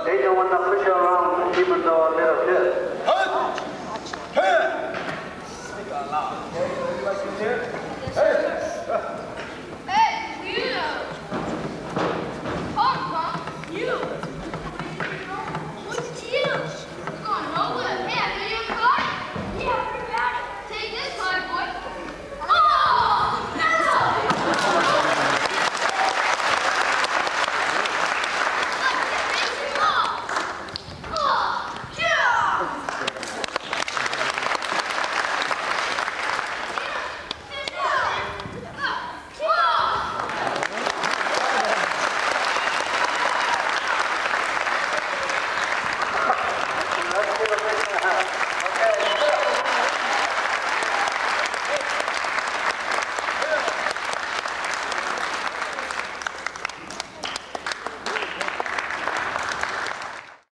They don't want to push you around even though a little bit. Speak out loud. Hey.